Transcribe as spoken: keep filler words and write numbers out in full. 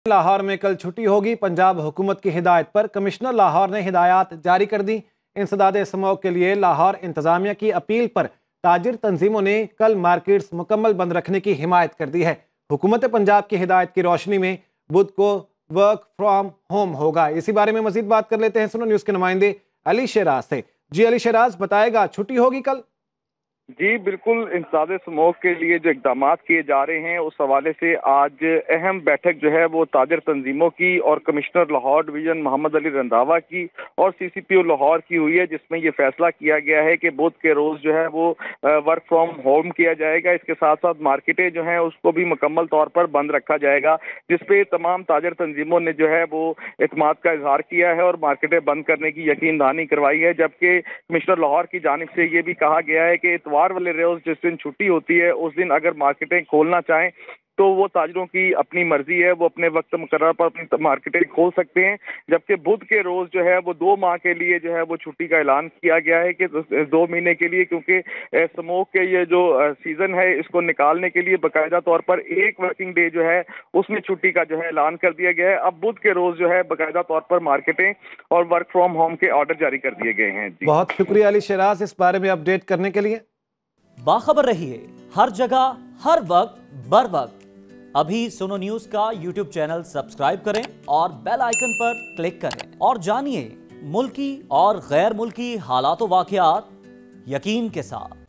लाहौर में कल छुट्टी होगी। पंजाब हुकूमत की हिदायत पर कमिश्नर लाहौर ने हिदायत जारी कर दी। इंसदाद स्मोक के लिए लाहौर इंतजामिया की अपील पर ताजिर तंजीमों ने कल मार्केट्स मुकम्मल बंद रखने की हिमायत कर दी है। हुकूमत पंजाब की हिदायत की रोशनी में बुध को वर्क फ्रॉम होम होगा। इसी बारे में मजीद बात कर लेते हैं सुनो न्यूज़ के नुमाइंदे अली शराज से। जी अली शराज, बताएगा छुट्टी होगी कल? जी बिल्कुल, इंसदाद स्मोक के लिए जो इकदाम किए जा रहे हैं उस हवाले से आज अहम बैठक जो है वो ताजर तंजीमों की और कमिश्नर लाहौर डिवीजन मोहम्मद अली रंधावा की और सी सी पी ओ लाहौर की हुई है, जिसमें ये फैसला किया गया है कि बुध के रोज जो है वो वर्क फ्रॉम होम किया जाएगा। इसके साथ साथ मार्केटें जो हैं उसको भी मुकम्मल तौर पर बंद रखा जाएगा, जिसपे तमाम ताजर तंजीमों ने जो है वो इत्मीनान का इजहार किया है और मार्केटें बंद करने की यकीन दहानी करवाई है। जबकि कमिश्नर लाहौर की जानिब से ये भी कहा गया है कि इतवार वाले रोज जिस दिन छुट्टी होती है उस दिन अगर मार्केटें खोलना चाहें तो वो ताजरों की अपनी मर्जी है, वो अपने वक्त मुकर्रर पर अपनी मार्केटें खोल सकते हैं। जबकि बुध के रोज जो है वो दो माह के लिए जो है वो छुट्टी का ऐलान किया गया है कि दो महीने के लिए, क्योंकि स्मोक के ये जो सीजन है इसको निकालने के लिए बाकायदा तौर पर एक वर्किंग डे जो है उसमें छुट्टी का जो है ऐलान कर दिया गया है। अब बुध के रोज जो है बाकायदा तौर पर मार्केटें और वर्क फ्रॉम होम के ऑर्डर जारी कर दिए गए हैं। बहुत शुक्रिया अली शराज इस बारे में अपडेट करने के लिए। बाखबर रहिए हर जगह हर वक्त बर वक्त। अभी सुनो न्यूज का यूट्यूब चैनल सब्सक्राइब करें और बेल आइकन पर क्लिक करें और जानिए मुल्की और गैर मुल्की हालात व वाक़यात यकीन के साथ।